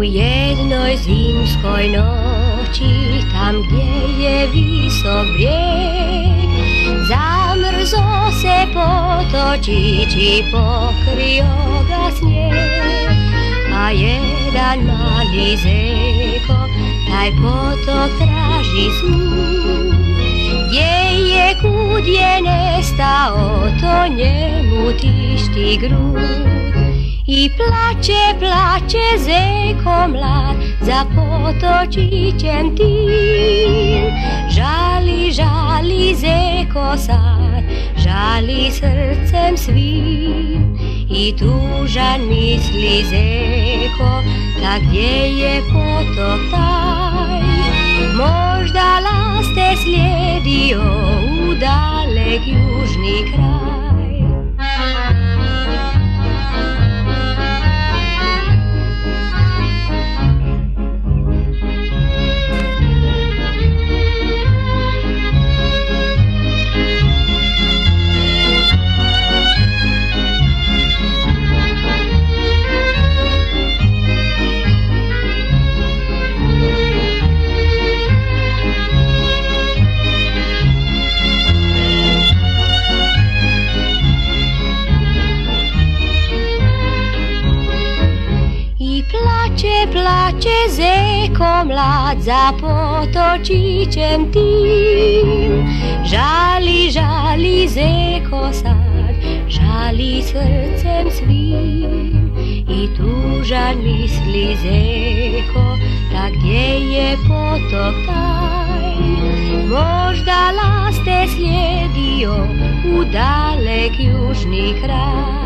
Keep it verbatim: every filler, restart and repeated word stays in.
jednoj zimskoj noći, tam gdje je visok brijeg, zamrzo se potočić i pokrio ga snijeg. A jedan mali zeko taj potok traži svud, gdje je, kud je nestao, to njemu tišti grud. I plače, plače zeko mlad za potočićem tim. Žali, žali zeko sad, žali srcem svim. I tužan misli zeko, ta gdje je potok taj. Možda laste slijedio u dalek južni kraj. Plače, plače zeko mlad za potočićem tim. Žali, žali zeko sad, žali srcem svim. I tužan misli zeko, ta gdje je potok taj. Možda laste slijedio u dalek južni kraj.